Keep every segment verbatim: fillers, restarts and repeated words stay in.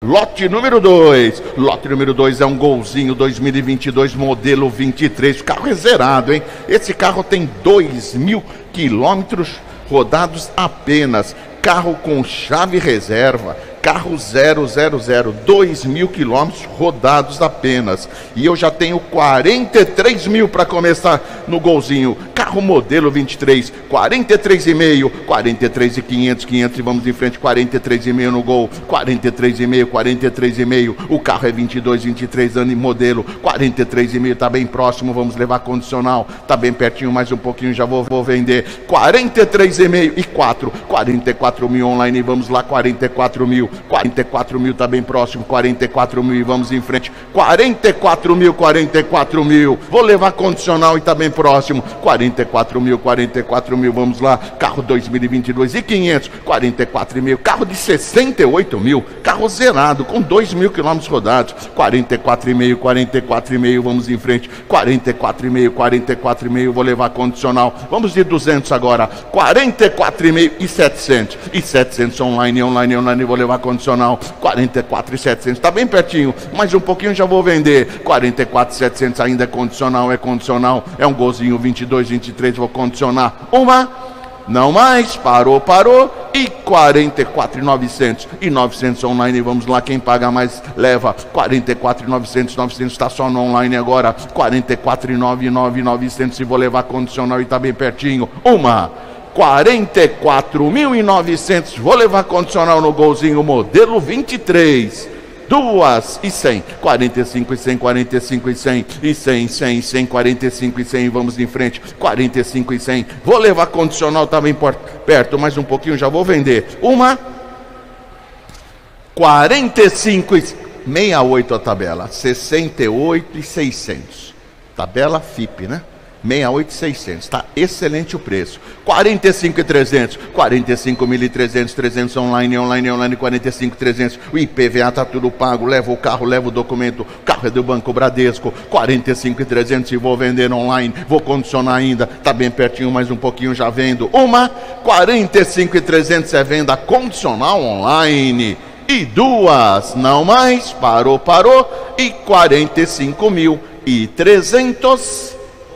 Lote número dois. Lote número dois é um Golzinho dois mil e vinte e dois, modelo vinte e três. O carro é zerado, hein? Esse carro tem dois mil quilômetros rodados apenas. Carro com chave reserva. Carro zero zero zero, dois mil quilômetros rodados apenas. E eu já tenho quarenta e três mil para começar no Golzinho. Carro modelo vinte e três, quarenta e três e meio, quarenta e três e quinhentos, quinhentos e vamos em frente, quarenta e três e meio no Gol, quarenta e três e meio, quarenta e três e meio. O carro é vinte e dois, vinte e três anos de modelo, quarenta e três e meio, tá bem próximo, vamos levar condicional, tá bem pertinho, mais um pouquinho, já vou, vou vender. quarenta e três e meio e quatro, quarenta e quatro mil online, vamos lá, quarenta e quatro mil. quarenta e quatro mil, tá bem próximo, quarenta e quatro mil e vamos em frente, quarenta e quatro mil, quarenta e quatro mil, vou levar condicional e tá bem próximo, quarenta e quatro mil, quarenta e quatro mil, vamos lá, carro dois mil e vinte e dois e quinhentos, quarenta e quatro mil, carro de sessenta e oito mil, carro zerado, com dois mil quilômetros rodados, quarenta e quatro e meio, quarenta e quatro e meio, vamos em frente, quarenta e quatro e meio, quarenta e quatro e meio, vou levar condicional, vamos de duzentos agora, quarenta e quatro e meio e setecentos, e setecentos online, online, online, vou levar condicional, quarenta e quatro e setecentos, tá bem pertinho, mais um pouquinho já vou vender, quarenta e quatro e setecentos ainda é condicional, é condicional, é um Golzinho vinte e dois, vinte e três, vou condicionar, uma, não mais, parou, parou, e quarenta e quatro e novecentos, e novecentos online, vamos lá, quem paga mais leva, quarenta e quatro e novecentos, novecentos está só no online agora, quarenta e quatro e nove, nove, novecentos, e vou levar condicional e tá bem pertinho, uma, quarenta e quatro mil e novecentos, vou levar condicional no Golzinho modelo vinte e três, duas e cem, quarenta e cinco e cem, quarenta e cinco e cem, e cem, cem, cem, quarenta e cinco e cem, vamos em frente, quarenta e cinco e cem, vou levar condicional, tá bem perto, mais um pouquinho já vou vender, uma, quarenta e cinco e sessenta e oito a tabela, sessenta e oito e seiscentos, tabela F I P, né? sessenta e oito e seiscentos, tá excelente o preço, quarenta e cinco e trezentos, quarenta e cinco mil e trezentos, trezentos online, online, online, quarenta e cinco e trezentos, o I P V A tá tudo pago, leva o carro, leva o documento, o carro é do Banco Bradesco, quarenta e cinco e trezentos e vou vender online, vou condicionar ainda, tá bem pertinho, mais um pouquinho já vendo, uma, quarenta e cinco e trezentos é venda condicional online, e duas, não mais, parou, parou, e quarenta e cinco mil e trezentos,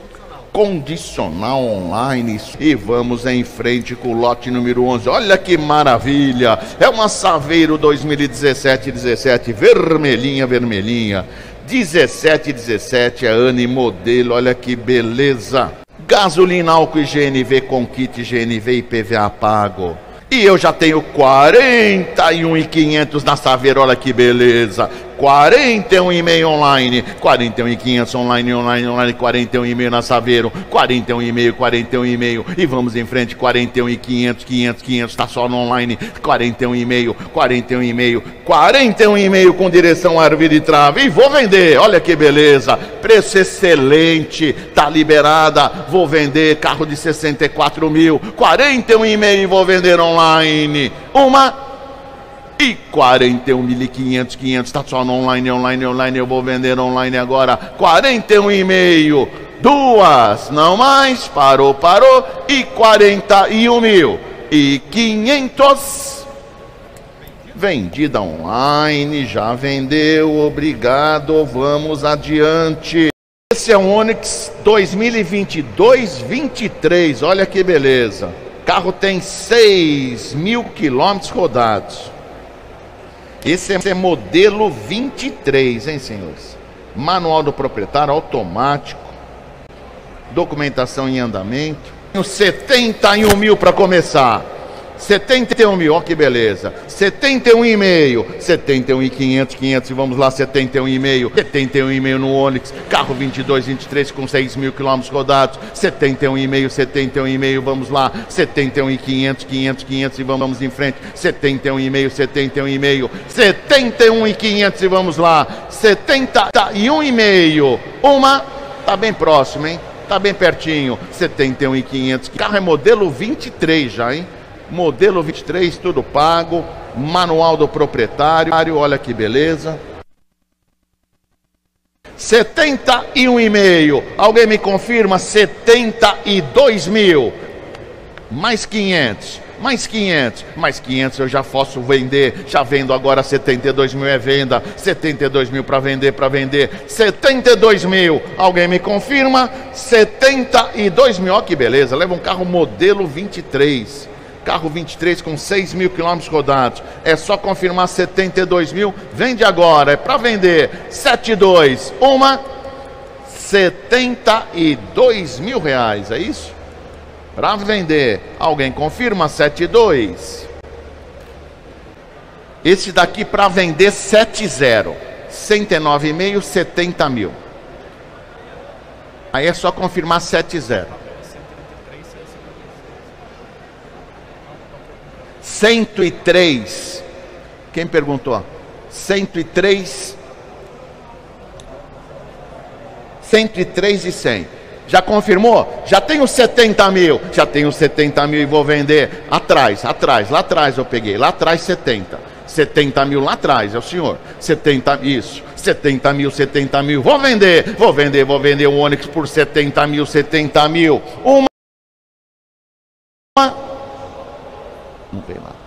condicional online, e vamos em frente com o lote número onze, olha que maravilha, é uma Saveiro dois mil e dezessete, dezessete, vermelhinha, vermelhinha, dezessete, dezessete, é ano e modelo, olha que beleza, gasolina, álcool e G N V com kit G N V e I P V A pago, e eu já tenho quarenta e um mil e quinhentos na Saveiro, olha que beleza, quarenta e um e meio online, quarenta e um mil e quinhentos online, online, online, quarenta e um e meio na Saveiro, quarenta e um e meio, quarenta e um e meio, e vamos em frente, quarenta e um mil e quinhentos, quinhentos, quinhentos, tá só no online, quarenta e um e meio, quarenta e um e meio, quarenta e um e meio com direção árvore e trave, e vou vender, olha que beleza, preço excelente, tá liberada, vou vender, carro de sessenta e quatro mil, quarenta e um e meio, vou vender online, uma, e quarenta e um mil e quinhentos, quinhentos, tá só no online, online, online, eu vou vender online agora, quarenta e um e meio, duas, não mais, parou, parou, e quarenta e um mil e quinhentos, vendida online, já vendeu, obrigado, vamos adiante. Esse é um Onix dois mil e vinte e dois, vinte e três, olha que beleza, carro tem seis mil quilômetros rodados. Esse é modelo vinte e três, hein, senhores? Manual do proprietário, automático, documentação em andamento. setenta e um mil para começar. setenta e um mil, ó que beleza. setenta e um e meio, setenta e um e quinhentos, quinhentos, e vamos lá, setenta e um e meio, setenta e um e meio no Onix, carro vinte e dois, vinte e três com seis mil quilômetros rodados, setenta e um e meio, setenta e um e meio, vamos lá, setenta e um e quinhentos, quinhentos, quinhentos, e vamos em frente, setenta e um e meio, setenta e um e meio, setenta e um e quinhentos, e vamos lá, setenta e um e meio, uma, tá bem próximo, hein? Tá bem pertinho, setenta e um e quinhentos, carro é modelo vinte e três já, hein? Modelo vinte e três, tudo pago, manual do proprietário, olha que beleza. setenta e um e meio, alguém me confirma? setenta e dois mil, mais quinhentos, mais quinhentos, mais quinhentos eu já posso vender, já vendo agora setenta e dois mil é venda, setenta e dois mil para vender, para vender, setenta e dois mil, alguém me confirma? setenta e dois mil, ó que beleza, leva um carro modelo vinte e três, carro vinte e três com seis mil quilômetros rodados, é só confirmar setenta e dois mil, vende agora, é para vender, setenta e dois, uma, setenta e dois mil reais, é isso? Para vender, alguém confirma? setenta e dois. Esse daqui para vender setenta, cento e nove e meio, setenta mil. Aí é só confirmar setenta. cento e três. Quem perguntou? cento e três. cento e três e cem. Já confirmou? Já tenho setenta mil. Já tenho setenta mil e vou vender. Atrás, atrás, lá atrás eu peguei. Lá atrás setenta. setenta mil lá atrás, é o senhor. setenta, isso. setenta mil, setenta mil. Vou vender, vou vender, vou vender o Onix por setenta mil, setenta mil. Uma. Não vem lá.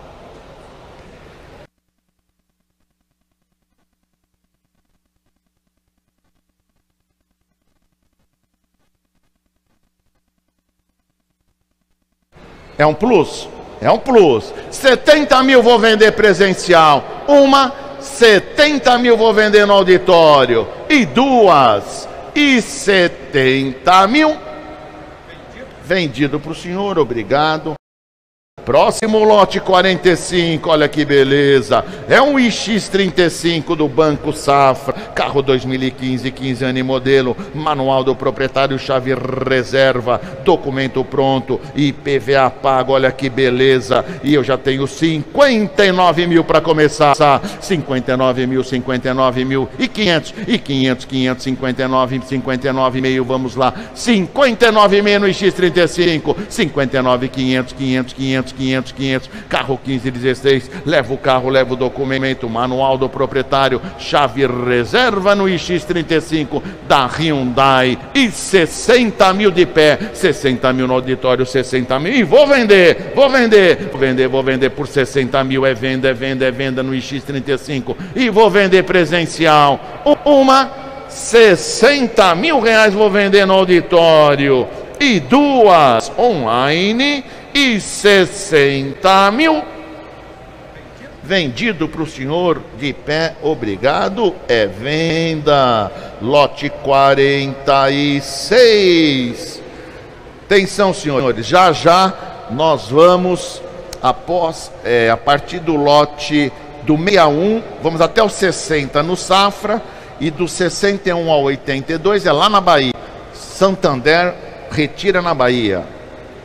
É um plus? É um plus. setenta mil vou vender presencial. Uma, setenta mil vou vender no auditório. E duas, e setenta mil. Vendido para o senhor, obrigado. Próximo lote quarenta e cinco, olha que beleza. É um I X trinta e cinco do Banco Safra. Carro dois mil e quinze, quinze ano e modelo. Manual do proprietário, chave reserva. Documento pronto. I P V A pago, olha que beleza. E eu já tenho cinquenta e nove mil para começar. cinquenta e nove mil, cinquenta e nove mil e quinhentos. E quinhentos, quinhentos, cinquenta e nove, cinquenta e nove e meio, vamos lá. cinquenta e nove mil no I X trinta e cinco. cinquenta e nove, quinhentos, quinhentos, quinhentos. quinhentos, quinhentos, carro quinze, dezesseis, leva o carro, leva o documento, manual do proprietário, chave reserva no I X trinta e cinco da Hyundai e sessenta mil de pé, sessenta mil no auditório, sessenta mil, e vou vender, vou vender, vou vender, vou vender por sessenta mil, é venda, é venda, é venda no I X trinta e cinco, e vou vender presencial, uma, sessenta mil reais vou vender no auditório, e duas, online, e sessenta mil. Vendido para o senhor de pé, obrigado, é venda. Lote quarenta e seis. Atenção, senhores, já já nós vamos, após, é, a partir do lote do sessenta e um, vamos até o sessenta no Safra, e do sessenta e um ao oitenta e dois é lá na Bahia. Santander retira na Bahia.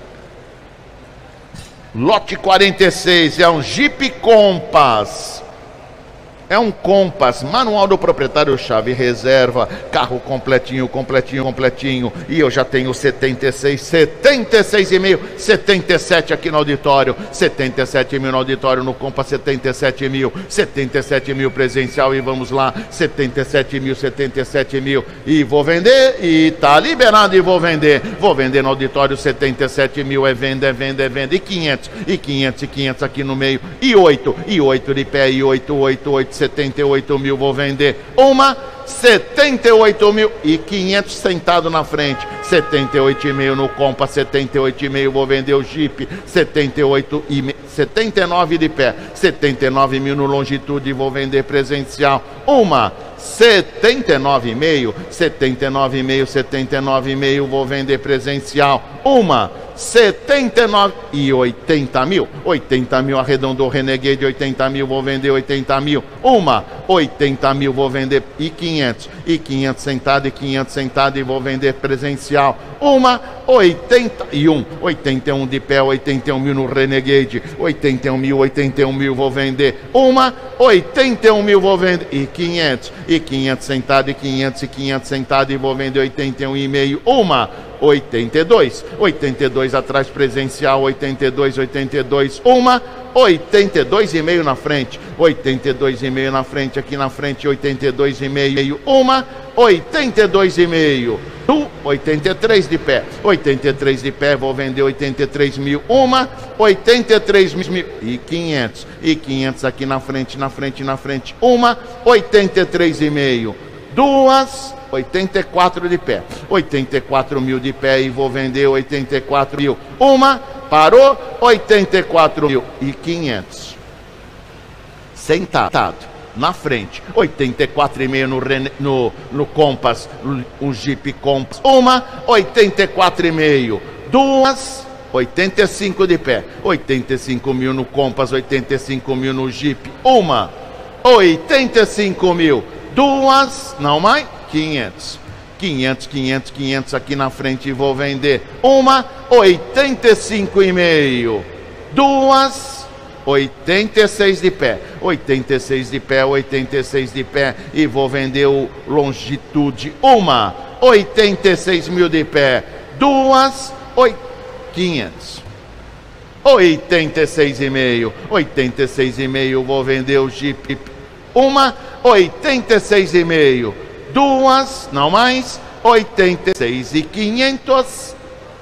Lote quarenta e seis é um Jeep Compass. É um Compass, manual do proprietário, chave reserva, carro completinho, completinho, completinho. E eu já tenho setenta e seis, setenta e seis e meio, setenta e sete aqui no auditório, setenta e sete mil no auditório, no Compass setenta e sete mil, setenta e sete mil presencial, e vamos lá, setenta e sete mil, setenta e sete mil, e vou vender, e tá liberado, e vou vender, vou vender no auditório, setenta e sete mil, é venda, é venda, é venda, e quinhentos, e quinhentos, e quinhentos aqui no meio, e oito, e oito de pé, e oito, oito, oito, setenta e oito mil vou vender. Uma, setenta e oito mil e quinhentos sentado na frente. setenta e oito e meio no Compass, setenta e oito e meio vou vender o Jeep. setenta e oito e meio, setenta e nove de pé. setenta e nove mil no Longitude vou vender presencial. Uma, setenta e nove e meio, setenta e nove e meio, setenta e nove e meio vou vender presencial. Uma, setenta e nove e oitenta mil, oitenta mil arredondou Renegade, oitenta mil vou vender, oitenta mil. Uma, oitenta mil vou vender, e quinhentos, e quinhentos sentado, e quinhentos sentado, e vou vender presencial. Uma, oitenta e um, oitenta e um de pé, oitenta e um mil no Renegade, oitenta e um mil, oitenta e um mil vou vender. Uma, oitenta e um mil vou vender, e quinhentos, e quinhentos sentado, e quinhentos, e quinhentos sentado, e vou vender oitenta e um e meio. Uma, oitenta e dois, oitenta e dois atrás presencial, oitenta e dois, oitenta e dois, uma, oitenta e dois e meio na frente, oitenta e dois e meio na frente, aqui na frente, oitenta e dois e meio, uma, oitenta e dois e meio. Do oitenta e três de pé, oitenta e três de pé, vou vender oitenta e três mil, uma, oitenta e três mil e quinhentos, e quinhentos aqui na frente, na frente, na frente, uma, oitenta e três e meio, duas, oitenta e quatro de pé, oitenta e quatro mil de pé e vou vender oitenta e quatro mil, uma, parou, oitenta e quatro mil e quinhentos, sentado. Na frente, oitenta e quatro e meio no, no, no Compass, um Jeep Compass, uma, oitenta e quatro e meio, duas, oitenta e cinco de pé, oitenta e cinco mil no Compass, oitenta e cinco mil no Jeep, uma, oitenta e cinco mil, duas, não mais, quinhentos, quinhentos, quinhentos, quinhentos aqui na frente e vou vender, uma, oitenta e cinco e meio, duas, oitenta e seis de pé, oitenta e seis de pé, oitenta e seis de pé e vou vender o Longitude, uma, oitenta e seis mil de pé, duas, quinhentos, oitenta e seis e meio, oitenta e seis e meio, vou vender o Jeep, uma, oitenta e seis e meio, duas, não mais, oitenta e seis e quinhentos,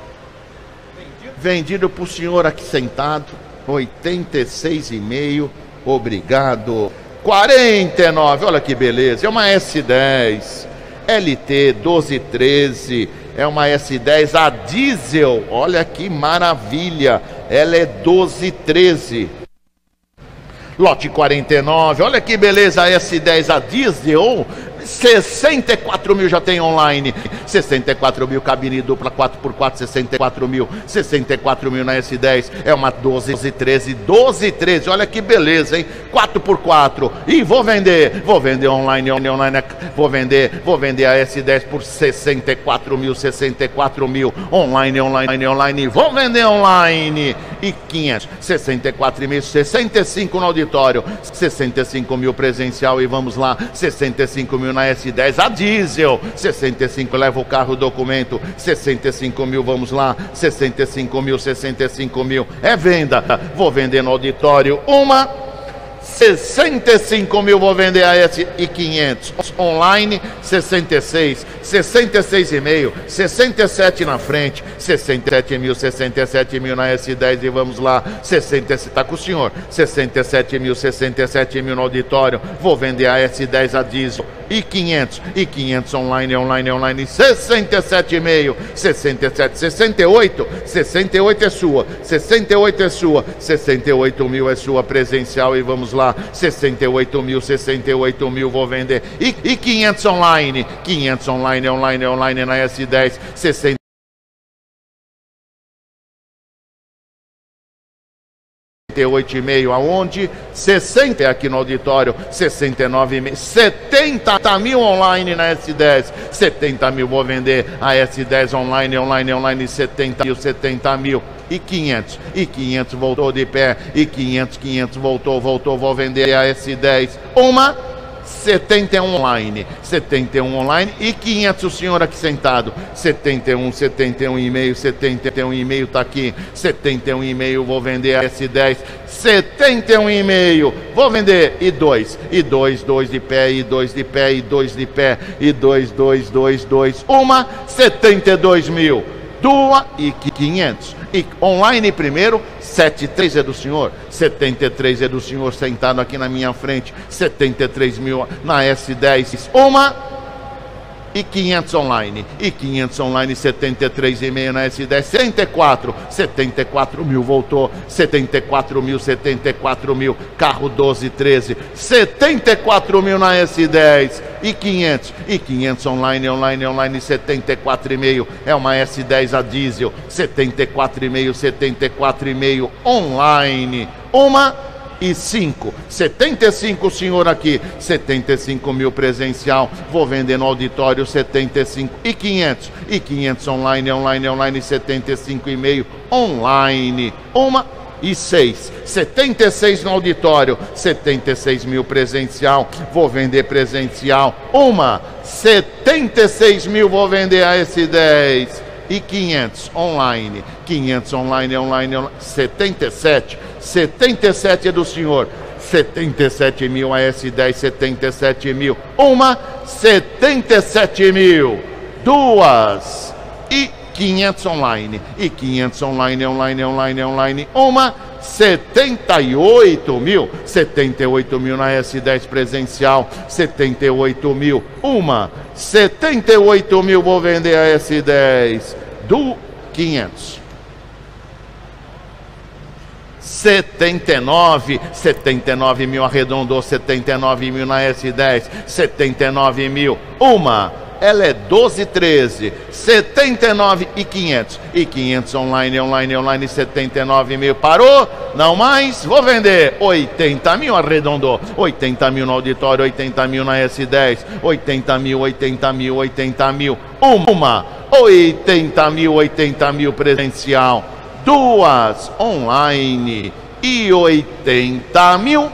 vendido para o senhor aqui sentado, oitenta e seis e meio, obrigado. quarenta e nove, olha que beleza, é uma S dez, L T doze treze, é uma S dez a diesel, olha que maravilha, ela é doze treze. Lote quarenta e nove, olha que beleza, a S dez a diesel, sessenta e quatro mil já tem online, sessenta e quatro mil, cabine dupla quatro por quatro, sessenta e quatro mil, sessenta e quatro mil na S dez, é uma doze treze, doze treze, olha que beleza, hein, quatro por quatro, e vou vender, vou vender online, online, vou vender, vou vender a S dez por sessenta e quatro mil, sessenta e quatro mil, online, online, online, vou vender online, e quinhentos, sessenta e quatro mil, sessenta e cinco no auditório, sessenta e cinco mil presencial, e vamos lá, sessenta e cinco mil na S dez a diesel, sessenta e cinco, leva o carro, o documento, sessenta e cinco mil, vamos lá, sessenta e cinco mil, sessenta e cinco mil, é venda, vou vender no auditório, uma, sessenta e cinco mil, vou vender a S e quinhentos, online, sessenta e seis, sessenta e seis e meio, sessenta e sete na frente, sessenta e sete mil, sessenta e sete mil na S dez e vamos lá, sessenta, está com o senhor, sessenta e sete mil, sessenta e sete mil no auditório, vou vender a S dez a diesel, e quinhentos, e quinhentos online, online, online, sessenta e sete e meio, sessenta e sete, sessenta e oito, sessenta e oito é sua, sessenta e oito é sua, sessenta e oito mil é sua presencial e vamos lá, sessenta e oito mil, sessenta e oito mil vou vender, e, e quinhentos online, quinhentos online, online, online na S dez, sessenta e oito e meio aonde? sessenta aqui no auditório, sessenta e nove e meio, setenta mil online na S dez, setenta mil vou vender a S dez online, online, online, setenta mil, setenta mil e quinhentos, e quinhentos voltou de pé, e quinhentos, quinhentos voltou, voltou, vou vender a S dez, uma, setenta e um online, setenta e um online e quinhentos o senhor aqui sentado, setenta e um, setenta e um e meio, setenta e um e meio tá aqui, setenta e um e meio vou vender a S dez, setenta e um e meio vou vender e dois, e dois, dois de pé, e dois de pé, e dois de pé, e dois, dois, dois, dois, uma, setenta e dois mil, duas e quinhentos. E online primeiro, setenta e três é do senhor, setenta e três é do senhor sentado aqui na minha frente, setenta e três mil na S dez, uma e quinhentos online, e quinhentos online, setenta e três e meio na S dez, setenta e quatro, setenta e quatro mil voltou, setenta e quatro mil, setenta e quatro mil, carro doze treze, setenta e quatro mil na S dez, e quinhentos, e quinhentos online, online, online, setenta e quatro e meio, é uma S dez a diesel, setenta e quatro e meio, setenta e quatro e meio online, uma e cinco, setenta e cinco o senhor aqui, setenta e cinco mil presencial, vou vender no auditório, setenta e cinco e quinhentos, e quinhentos online, online, online, setenta e cinco e meio online, uma e seis, setenta e seis no auditório, setenta e seis mil presencial, vou vender presencial, uma, setenta e seis mil vou vender a S dez, e quinhentos online, quinhentos online, online, online, setenta e sete, setenta e sete é do senhor, setenta e sete mil, a S dez, setenta e sete mil, uma, setenta e sete mil, duas e quinhentos online, e quinhentos online, online, online, online, uma, setenta e oito mil, setenta e oito mil na S dez presencial, setenta e oito mil, uma, setenta e oito mil, vou vender a S dez, do quinhentos. setenta e nove, setenta e nove mil, arredondou, setenta e nove mil na S dez, setenta e nove mil, uma, ela é doze, treze, setenta e nove e quinhentos, e quinhentos online, online, online, setenta e nove mil, parou, não mais, vou vender, oitenta mil, arredondou, oitenta mil no auditório, oitenta mil na S dez, oitenta mil, oitenta mil, oitenta mil, uma, oitenta mil, oitenta mil presencial, duas online e oitenta mil.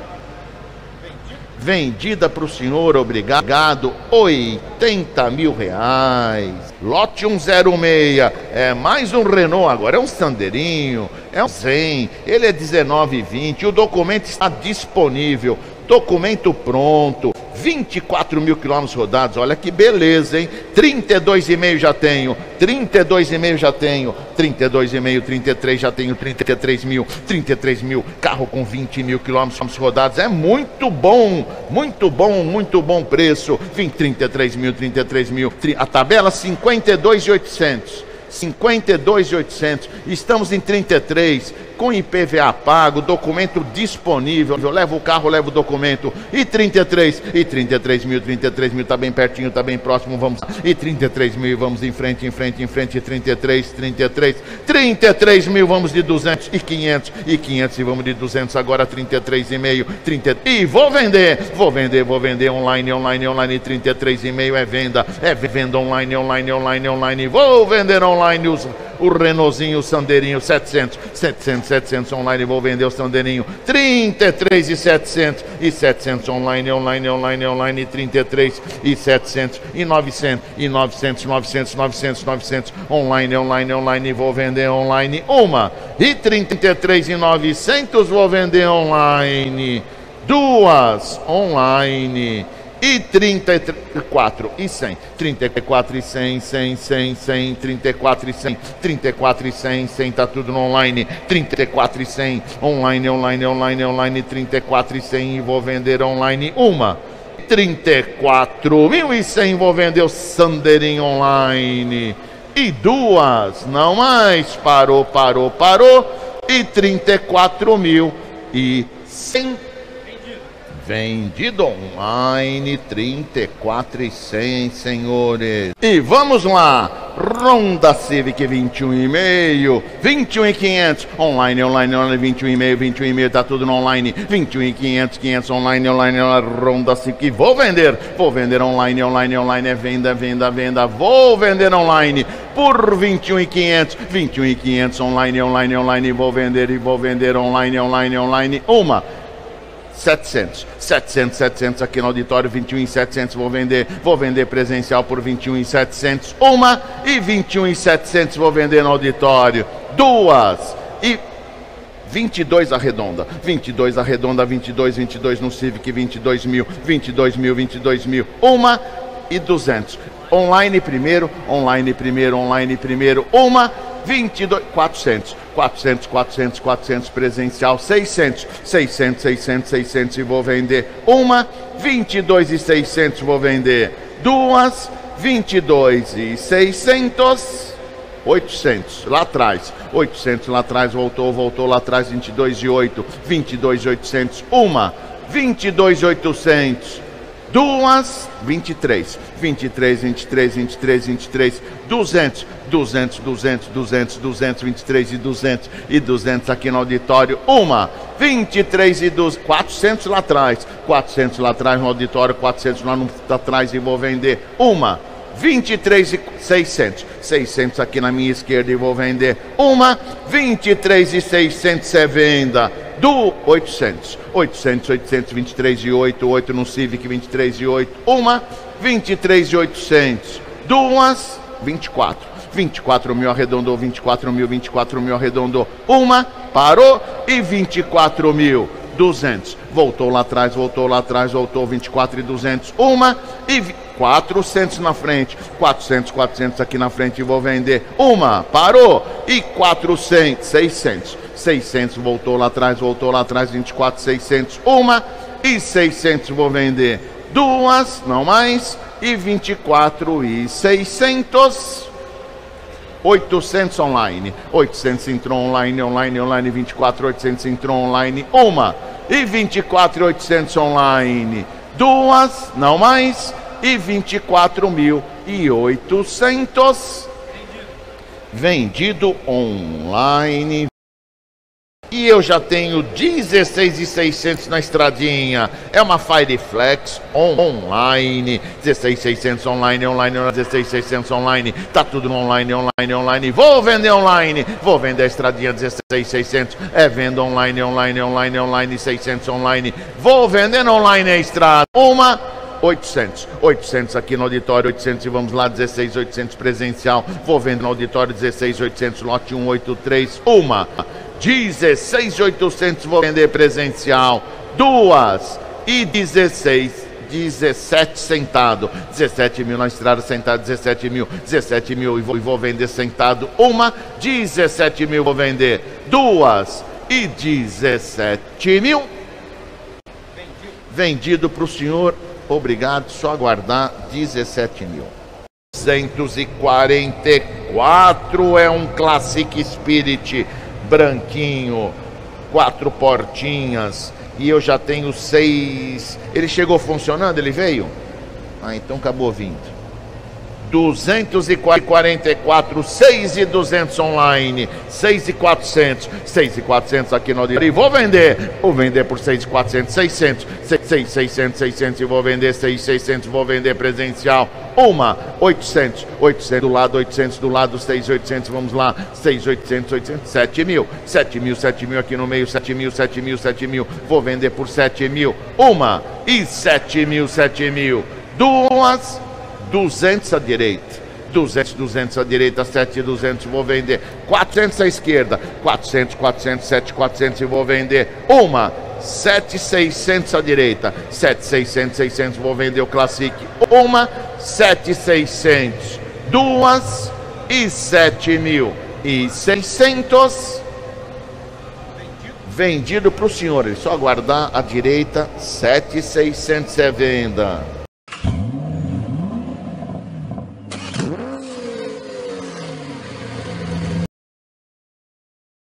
Vendida para o senhor, obrigado, oitenta mil reais. Lote cento e seis, é mais um Renault, agora é um Sanderinho, é um cem, ele é dezenove e vinte, o documento está disponível, documento pronto, vinte e quatro mil quilômetros rodados, olha que beleza, hein? trinta e dois e meio já tenho, trinta e dois e meio já tenho, trinta e dois e meio, trinta e três já tenho, trinta e três mil, trinta e três mil, carro com vinte mil quilômetros rodados, é muito bom, muito bom, muito bom preço, vinte, trinta e três mil, trinta e três mil, a tabela cinquenta e dois mil e oitocentos. cinquenta e dois mil e oitocentos, estamos em trinta e três, com I P V A pago, documento disponível, eu levo o carro, levo o documento, e trinta e três, e trinta e três mil, trinta e três mil, tá bem pertinho, tá bem próximo, vamos, e trinta e três mil, vamos em frente, em frente, em frente, trinta e três, trinta e três, trinta e três mil, vamos de duzentos, e quinhentos, e quinhentos, e vamos de duzentos, agora trinta e três e meio, trinta, e vou vender, vou vender, vou vender, online, online, online, trinta e três e meio é venda, é venda online, online, online, online, vou vender online, os o Renaultzinho, o Sanderinho, setecentos, setecentos, setecentos online, vou vender o Sanderinho, trinta e três e setecentos, e setecentos online, online, online, online, trinta e três e setecentos, e novecentos, e novecentos, novecentos, novecentos, novecentos, online, online, online, vou vender online, uma, e trinta e três e novecentos, vou vender online, duas, online, e trinta e quatro e cem, trinta e quatro e cem, cem, cem, cem, trinta e quatro e cem, trinta e quatro e cem, cem, tá tudo no online, trinta e quatro e cem, online, online, online, online, trinta e quatro e cem, e vou vender online, uma, trinta e quatro mil e cem, vou vender o Sanderinho online, e duas, não mais, parou, parou, parou, e trinta e quatro mil e cem. Vendido online, trinta e quatro e cem, senhores. E vamos lá, Honda Civic vinte e um e meio, vinte e um e quinhentos, online, online, online, vinte e um e meio, vinte e um e meio, tá tudo no online, vinte e um e quinhentos, quinhentos, online, online, online, Honda Civic, vou vender, vou vender online, online, online, é venda, venda, venda, vou vender online, por vinte e um e quinhentos, vinte e um e quinhentos, online, online, online, vou vender e vou vender online, online, online, uma, setecentos, setecentos, setecentos aqui no auditório, vinte e um e setecentos, vou vender, vou vender presencial por vinte e um e setecentos, uma, e vinte e um e setecentos, vou vender no auditório, duas, e vinte e dois arredonda, vinte e dois arredonda, vinte e dois, vinte e dois no Civic, vinte e dois mil, vinte e dois mil, vinte e dois mil, uma, e duzentos, online primeiro, online primeiro, online primeiro, uma, vinte e dois, quatrocentos, quatrocentos, quatrocentos, quatrocentos, presencial, seiscentos, seiscentos, seiscentos, seiscentos, e vou vender uma, vinte e dois e seiscentos, vou vender duas, vinte e dois e seiscentos, oitocentos, lá atrás, oitocentos lá atrás, voltou, voltou lá atrás, vinte e dois e oito, vinte e dois e oitocentos, uma, vinte e dois e oitocentos, duas, vinte e três, vinte e três, vinte e três, vinte e três, vinte e três, duzentos, duzentos, duzentos, duzentos, duzentos, vinte e três e duzentos, e duzentos aqui no auditório, uma, vinte e três e duzentos, quatrocentos lá atrás, quatrocentos lá atrás no auditório, quatrocentos lá no, atrás, e vou vender uma, vinte e três e seiscentos, seiscentos aqui na minha esquerda, e vou vender uma, vinte e três e seiscentos é venda, do oitocentos, oitocentos, oitocentos, vinte e três e oito, oito no Civic, vinte e três e oito, uma, vinte e três e oitocentos, duas, vinte e quatro, vinte e quatro mil arredondou, vinte e quatro mil, vinte e quatro mil arredondou, uma, parou, e vinte e quatro mil, duzentos. Voltou lá atrás, voltou lá atrás, voltou vinte e quatro e duzentos. Uma e quatrocentos na frente. quatrocentos, quatrocentos aqui na frente e vou vender. Uma, parou. E quatrocentos, seiscentos. seiscentos, voltou lá atrás, voltou lá atrás, vinte e quatro, seiscentos. Uma e seiscentos vou vender. Duas, não mais. E vinte e quatro e seiscentos. oitocentos online. oitocentos entrou online, online, online, vinte e quatro, oitocentos entrou online. Uma e vinte e quatro, oitocentos online. Duas, não mais. E vinte e quatro mil e oitocentos. Vendido online. E eu já tenho dezesseis mil e seiscentos na estradinha. É uma Fireflex on, online. dezesseis mil e seiscentos online, online, dezesseis mil e seiscentos online. Tá tudo no online, online, online. Vou vender online. Vou vender a estradinha dezesseis mil e seiscentos. É venda online, online, online, online, seiscentos online. Vou vender online a estrada. Uma, oitocentos. oitocentos aqui no auditório, oitocentos e vamos lá, dezesseis mil e oitocentos presencial. Vou vender no auditório, dezesseis mil e oitocentos, lote cento e oitenta e três. Uma. dezesseis mil e oitocentos vou vender presencial. Duas e dezesseis, dezessete sentado. dezessete mil na estrada sentado, dezessete mil, dezessete mil e vou, e vou vender sentado. Uma, dezessete mil vou vender. Duas e dezessete mil. Vendido para o senhor. Obrigado, só aguardar. Dezessete mil. duzentos e quarenta e quatro é um Classic Spirit branquinho, quatro portinhas, e eu já tenho seis. Ele chegou funcionando? Ele veio? Ah, então acabou vindo. duzentos e quarenta e quatro, seis mil e duzentos online, seis mil e quatrocentos, seis mil e quatrocentos aqui no auditório. Vou vender, vou vender por seis mil e quatrocentos, seiscentos, seiscentos, seiscentos e vou vender seis mil e seiscentos, vou vender presencial. Uma, oitocentos, oitocentos do lado, oitocentos do lado, seis mil e oitocentos, vamos lá, seis mil e oitocentos, oitocentos, sete mil, sete mil, sete mil aqui no meio, sete mil, sete mil, sete mil, vou vender por sete mil. Uma e sete mil, sete mil, duas. duzentos à direita, duzentos, duzentos à direita, sete mil e duzentos vou vender. quatrocentos à esquerda, quatrocentos, quatrocentos, sete mil e quatrocentos e vou vender. Uma, sete mil e seiscentos à direita, sete mil e seiscentos, seiscentos vou vender o Classic. Uma, sete mil e seiscentos, duas e sete mil e seiscentos. Vendido para o senhor, é só aguardar à direita, sete mil e seiscentos é venda.